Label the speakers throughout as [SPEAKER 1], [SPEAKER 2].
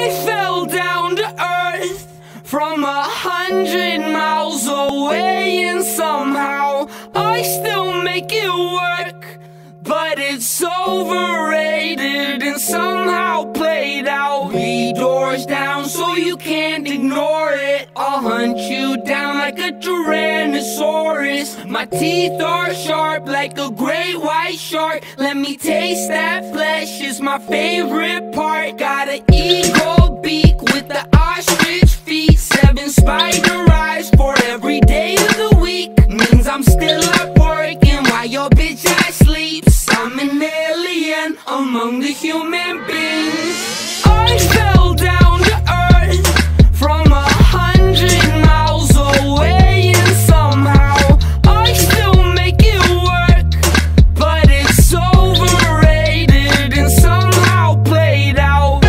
[SPEAKER 1] I fell down to earth from 100 miles away, and somehow I still make it work. But it's overrated and somehow played out. 3 doors down so you can't ignore it. I'll hunt you down like a Tyrannosaurus. My teeth are sharp like a great white shark. Let me taste that flesh, is my favorite part. Got an eagle beak with the ostrich feet. 7 spider eyes for every day of the week. Means I'm still up working while your bitch ass sleeps. I'm an alien among the human beings. I fell down to earth from 100 miles away, and somehow I still make it work. But it's overrated and somehow played out.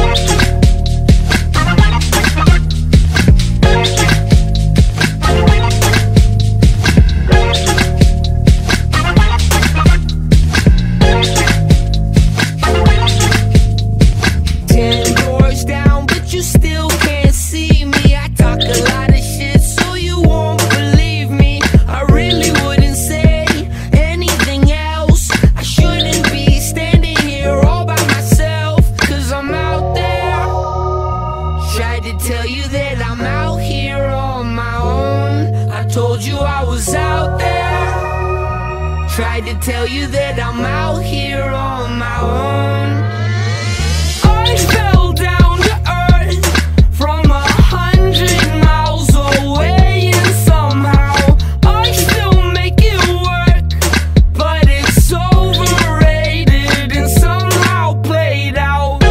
[SPEAKER 1] 10 doors down, but you still can't see me. I talk a lot of shit, so you won't believe me. I really wouldn't say anything else. I shouldn't be standing here all by myself, 'cause I'm out there. Tried to tell you that I'm out here on my own. I told you I was out there. Tried to tell you that I'm out here on my own. I fell down to earth from 100 miles away, and somehow I still make it work. But it's overrated and somehow played out.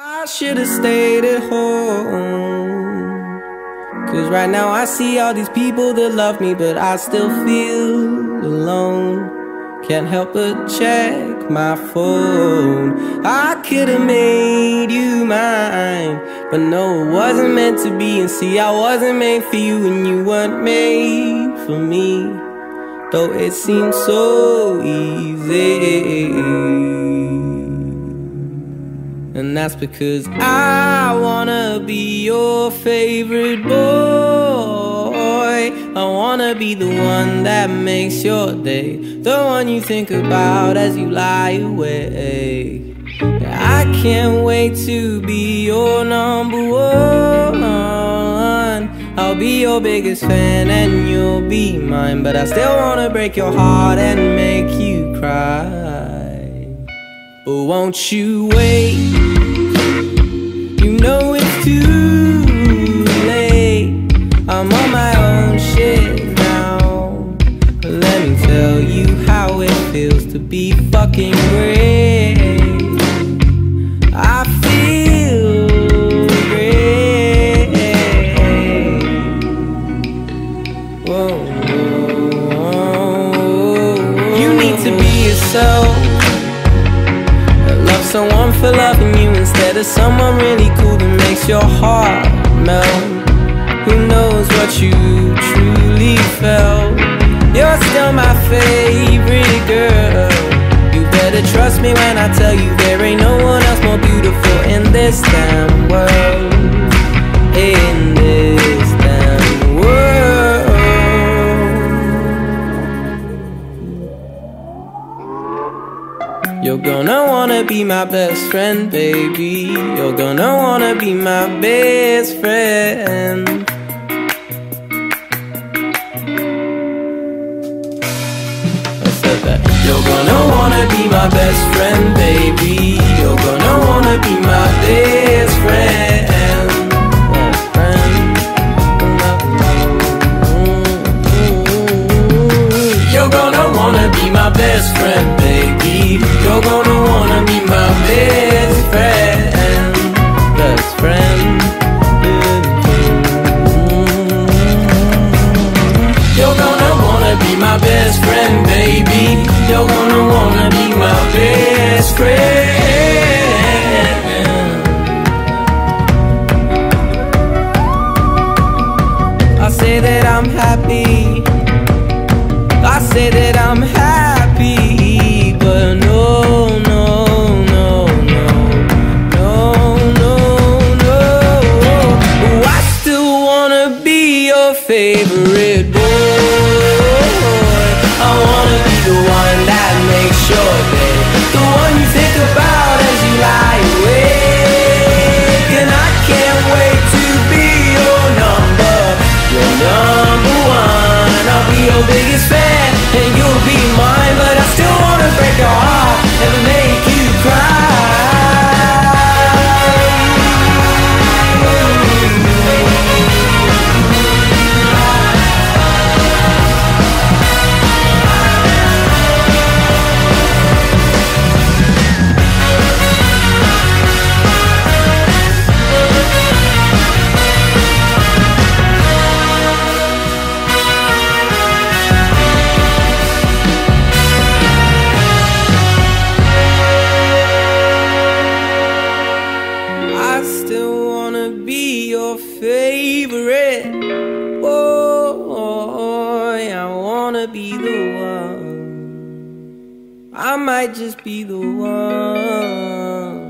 [SPEAKER 1] I should've stayed at home, 'cause right now I see all these people that love me, but I still feel alone. Can't help but check my phone. I could've made you mine, but no, it wasn't meant to be. And see, I wasn't made for you, and you weren't made for me, though it seemed so easy. And that's because I wanna be your favorite boy. I wanna be the one that makes your day, the one you think about as you lie awake. I can't wait to be your number one. I'll be your biggest fan and you'll be mine, but I still wanna break your heart and make you cry. But won't you wait? You know it's too late. I'm on my own shit now. Let me tell you how it feels to be fucking great. I feel great. Whoa, whoa, whoa. You need to be yourself. Love someone for loving you instead of someone really cool that makes your heart melt. Who knows what you truly felt? You're still my favorite girl. You better trust me when I tell you there ain't no one else more beautiful in this damn world. In this damn world. You're gonna wanna be my best friend, baby. You're gonna wanna be my best friend. I said that. You're gonna wanna be my best friend, baby. You're gonna wanna be my best friend. Best friend. You're gonna wanna be my best friend, baby. You're gonna wanna be my best friend. Best friend. You're gonna wanna be my best friend, baby. You're gonna wanna be my best friend. I say that I'm happy. I say that I'm happy, but no, no, no, no, no, no, no. Oh, I still wanna be your favorite boy. I wanna be the one that makes your day, the one you think about as you lie awake. And I can't wait to be your number one. I'll be your biggest fan and you'll be mine, but I still wanna break your heart and make you cry. Favorite boy, I wanna be the one. I might just be the one.